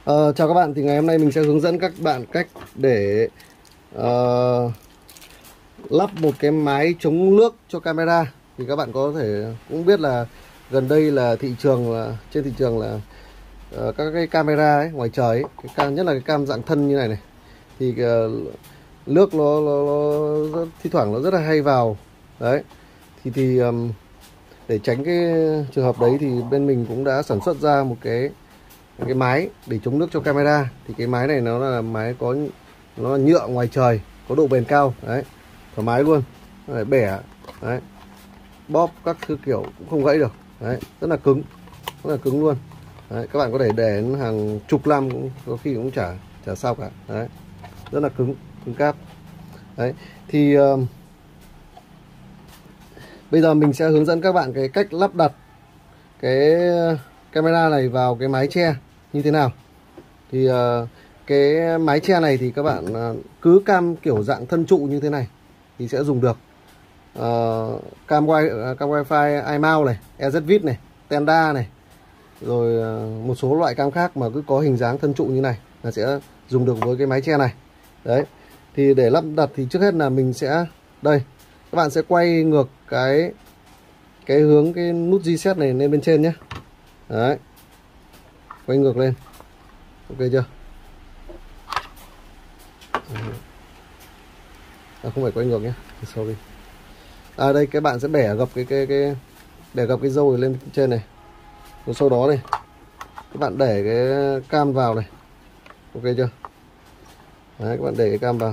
Chào các bạn, thì ngày hôm nay mình sẽ hướng dẫn các bạn cách để lắp một cái máy chống nước cho camera. Thì các bạn có thể cũng biết là gần đây là trên thị trường là các cái camera ấy, ngoài trời ấy, cái cam, nhất là cái cam dạng thân như này này, thì nước nó thi thoảng nó rất là hay vào đấy. Thì để tránh cái trường hợp đấy thì bên mình cũng đã sản xuất ra một cái máy để chống nước cho camera. Thì cái máy này nó là máy nó là nhựa ngoài trời, có độ bền cao đấy, thoải mái luôn, đấy, bẻ đấy, bóp các thứ kiểu cũng không gãy được đấy, rất là cứng luôn đấy. Các bạn có thể để đến hàng chục năm cũng có khi cũng chả sao cả đấy, rất là cứng cáp đấy. Thì bây giờ mình sẽ hướng dẫn các bạn cái cách lắp đặt cái camera này vào cái mái che như thế nào. Thì cái mái che này thì các bạn cứ cam kiểu dạng thân trụ như thế này thì sẽ dùng được. Cam wifi iMount này, EZVIT này, Tenda này, rồi một số loại cam khác mà cứ có hình dáng thân trụ như này là sẽ dùng được với cái mái che này đấy. Thì để lắp đặt thì trước hết là mình sẽ đây, các bạn sẽ quay ngược cái hướng cái nút reset này lên bên trên nhé đấy, quay ngược lên, ok chưa? Không phải quay ngược nhé, sorry. Đây các bạn sẽ bẻ gập để gập cái râu lên trên này, rồi sau đó này các bạn để cái cam vào này, ok chưa? Đấy, các bạn để cái cam vào,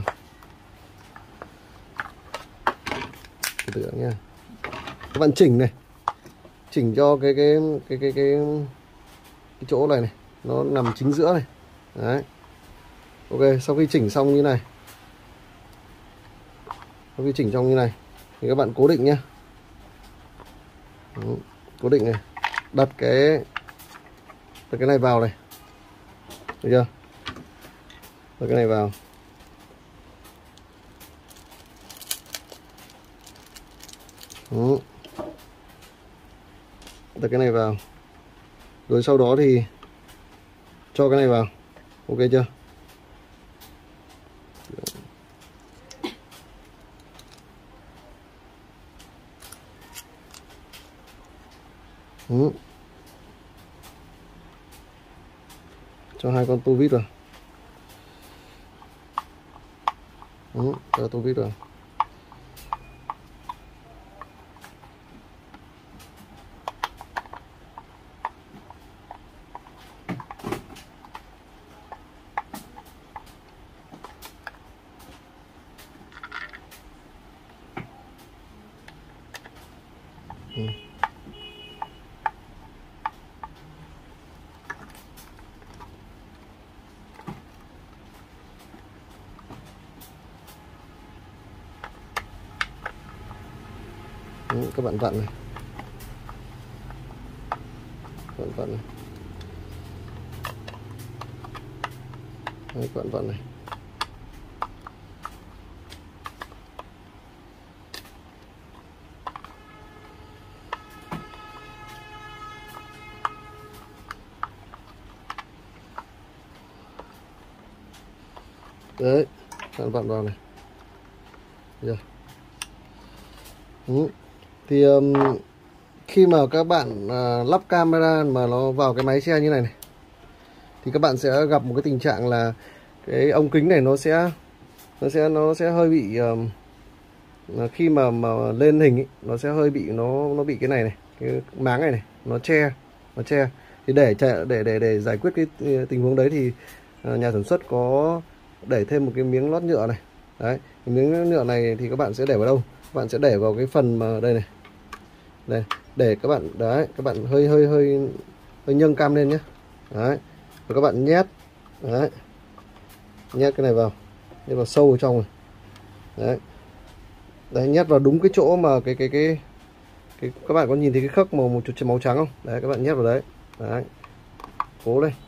từ nha. Các bạn chỉnh cho cái chỗ này nó nằm chính giữa này đấy, ok. Sau khi chỉnh xong như này, thì các bạn cố định nhé, cố định này, đặt cái này vào này, được chưa? Đặt cái này vào, đặt cái này vào, rồi sau đó thì cho cái này vào, ok chưa? Cho hai con tua vít vào, cho tua vít vào. Các bạn vặn này, vặn này. Đấy, các bạn vặn này. Đấy, các bạn vặn vào này. Được. Thì khi mà các bạn lắp camera mà nó vào cái máy che như này thì các bạn sẽ gặp một cái tình trạng là cái ống kính này nó sẽ hơi bị khi mà lên hình ấy, nó sẽ hơi bị nó bị cái này cái máng này nó che. Thì để giải quyết cái tình huống đấy thì nhà sản xuất có để thêm một cái miếng lót nhựa này đấy. Cái miếng nhựa này thì các bạn sẽ để vào đâu? Các bạn sẽ để vào cái phần mà đây này, để các bạn đấy, các bạn hơi nhâng cam lên nhé đấy, rồi các bạn nhét cái này vào, nhét vào sâu vào trong này đấy, nhét vào đúng cái chỗ mà cái các bạn có nhìn thấy cái khớp một chút màu trắng không? Đấy, các bạn nhét vào đấy, cố lên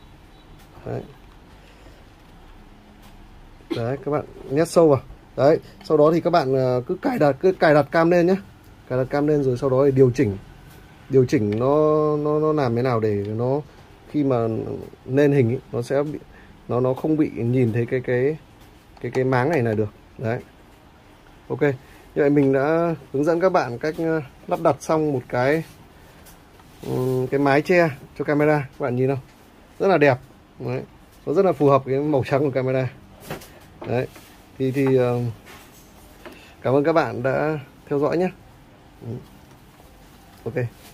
đấy, các bạn nhét sâu vào đấy. Sau đó thì các bạn cứ cài đặt cam lên nhé, cài đặt cam lên, rồi sau đó thì điều chỉnh nó làm thế nào để nó khi mà lên hình ấy, nó sẽ bị nó không bị nhìn thấy cái máng này là được đấy. Ok, như vậy mình đã hướng dẫn các bạn cách lắp đặt xong một cái mái che cho camera. Các bạn nhìn không, rất là đẹp đấy. Nó rất là phù hợp với màu trắng của camera đấy. Thì cảm ơn các bạn đã theo dõi nhé. Ok.